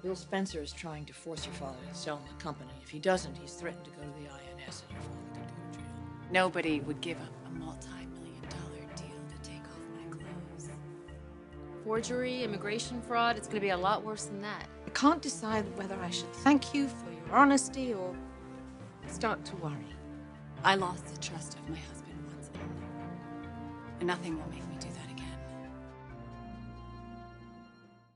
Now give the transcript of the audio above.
Bill Spencer is trying to force your father to sell him the company. If he doesn't, he's threatened to go to the INS and your father could go to jail. Nobody would give up a multi-million-dollar deal to take off my clothes. Forgery, immigration fraud, it's gonna be a lot worse than that. I can't decide whether I should thank you for your honesty or start to worry. I lost the trust of my husband once, and nothing will make me